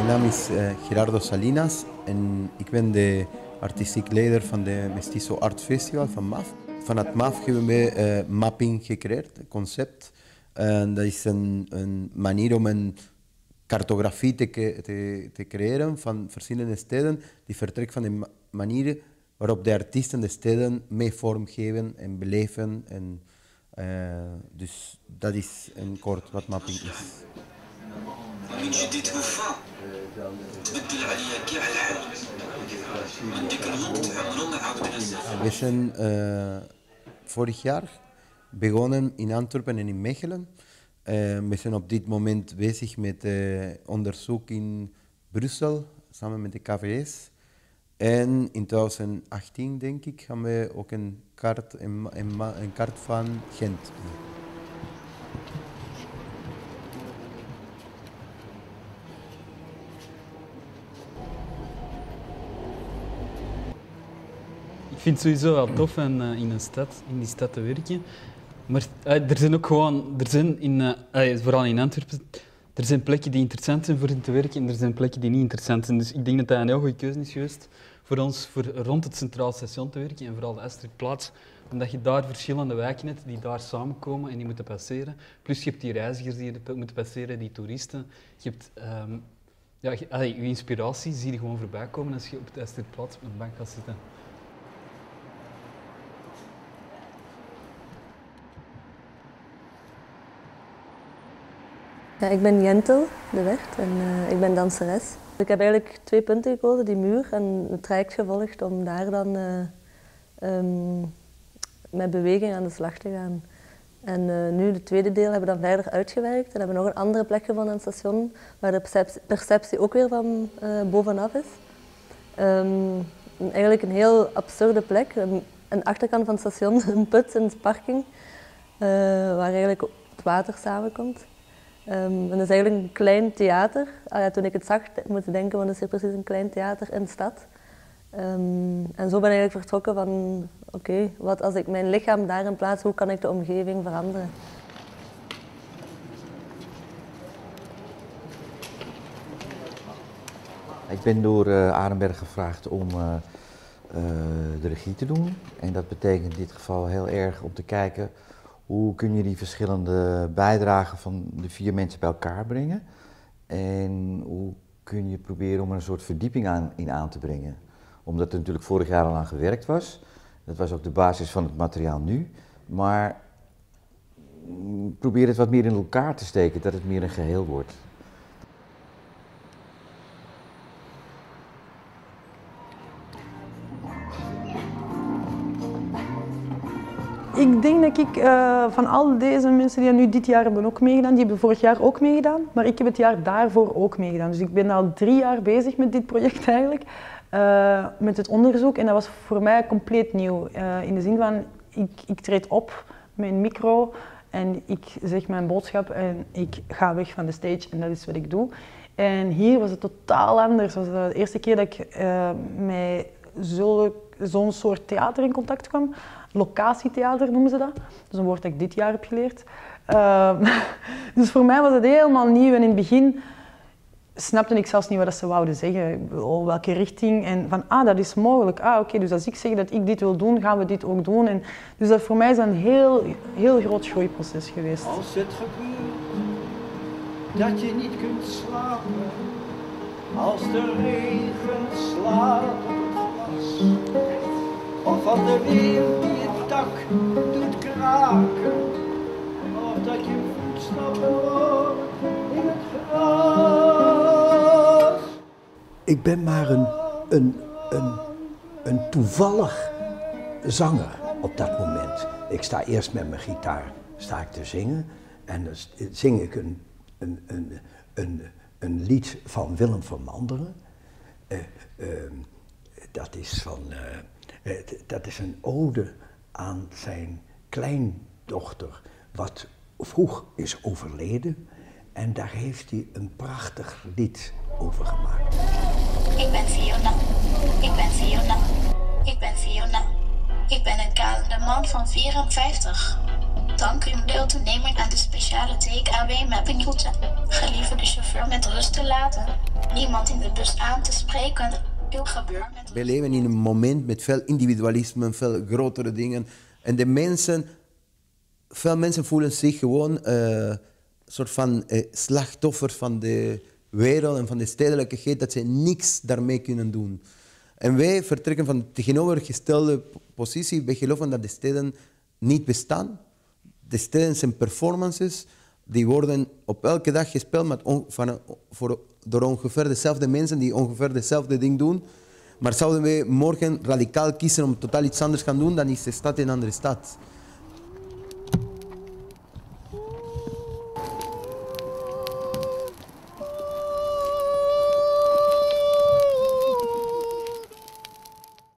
naam is Gerardo Salinas en ik ben de artistiek leider van de Mestizo Art Festival van MAF. Vanuit MAF hebben we mapping gecreëerd, een concept. En dat is een manier om een cartografie te creëren van verschillende steden die vertrekt van de manier waarop de artiesten de steden mee vormgeven en beleven. En, dus dat is in kort wat mapping is. من جدي توفى تبدل عليا كاع الحال من ديك الوقت عمرو ما عاودنا. We zijn vorig jaar begonnen in Antwerpen en in Mechelen. We zijn op dit moment bezig met onderzoek in Brussel, samen met de KVS. En in 2018, denk ik, gaan we ook een kaart van Gent. Ik vind het sowieso wel tof in die stad te werken. Maar er zijn ook gewoon, vooral in Antwerpen, er zijn plekken die interessant zijn voor in te werken en er zijn plekken die niet interessant zijn. Dus ik denk dat dat een heel goede keuze is geweest voor ons voor rond het Centraal Station te werken en vooral de Astridplaats. Omdat je daar verschillende wijken hebt die daar samenkomen en die moeten passeren. Plus je hebt die reizigers die moeten passeren, die toeristen. Je hebt je inspiratie zie je gewoon voorbij komen als je op de Astridplaats op een bank gaat zitten. Ja, ik ben Jentel de Wert en ik ben danseres. Ik heb eigenlijk 2 punten gekozen, die muur en het traject gevolgd om daar dan met beweging aan de slag te gaan. En nu, het tweede deel, hebben we dan verder uitgewerkt en hebben nog een andere plek gevonden aan het station waar de perceptie ook weer van bovenaf is. Eigenlijk een heel absurde plek, een achterkant van het station, een put in de parking, waar eigenlijk het water samenkomt. En dat is eigenlijk een klein theater. Toen ik het zag, moet ik denken, want het is precies een klein theater in de stad. En zo ben ik eigenlijk vertrokken van, oké, wat als ik mijn lichaam daarin plaats, hoe kan ik de omgeving veranderen? Ik ben door Arenberg gevraagd om de regie te doen. En dat betekent in dit geval heel erg om te kijken hoe kun je die verschillende bijdragen van de 4 mensen bij elkaar brengen? En hoe kun je proberen om er een soort verdieping aan te brengen? Omdat er natuurlijk vorig jaar al aan gewerkt was. Dat was ook de basis van het materiaal nu. Maar probeer het wat meer in elkaar te steken, dat het meer een geheel wordt. Ik denk dat ik van al deze mensen die nu dit jaar hebben ook meegedaan, die hebben vorig jaar ook meegedaan, maar ik heb het jaar daarvoor ook meegedaan. Dus ik ben al 3 jaar bezig met dit project eigenlijk, met het onderzoek en dat was voor mij compleet nieuw. In de zin van, ik treed op met een micro en ik zeg mijn boodschap en ik ga weg van de stage en dat is wat ik doe. En hier was het totaal anders. Het was de eerste keer dat ik met zo'n soort theater in contact kwam. Locatietheater noemen ze dat. Dat is een woord dat ik dit jaar heb geleerd. Dus voor mij was het helemaal nieuw en in het begin snapte ik zelfs niet wat ze wouden zeggen, welke richting en van dat is mogelijk, oké, dus als ik zeg dat ik dit wil doen, gaan we dit ook doen. En dus dat voor mij is een heel groot groeiproces geweest. Als het gebeurt dat je niet kunt slapen, als de regen slaat op het glas, of van de wind die het dak doet kraken, of dat je voetstappen hoort in het gras. Ik ben maar een toevallig zanger op dat moment. Ik sta eerst met mijn gitaar te zingen en dan zing ik een lied van Willem van Manderen. Dat is een ode aan zijn kleindochter, wat vroeg is overleden. En daar heeft hij een prachtig lied over gemaakt. Ik ben Fiona. Ik ben Fiona. Ik ben Fiona. Ik ben een kalende man van 54. Dank u om deel te nemen aan de speciale speciale take-away-mapping route. Gelieve de chauffeur met rust te laten. Niemand in de bus aan te spreken. Veel gebeurt met... We leven in een moment met veel individualisme, veel grotere dingen. En de mensen, veel mensen voelen zich gewoon soort van slachtoffer van de wereld en van de stedelijkheid, dat ze niks daarmee kunnen doen. En wij vertrekken van de tegenovergestelde positie. Wij geloven dat de steden niet bestaan. De steden zijn performances, die worden op elke dag gespeeld met door ongeveer dezelfde mensen die ongeveer dezelfde ding doen. Maar zouden wij morgen radicaal kiezen om totaal iets anders te gaan doen, dan is de stad een andere stad.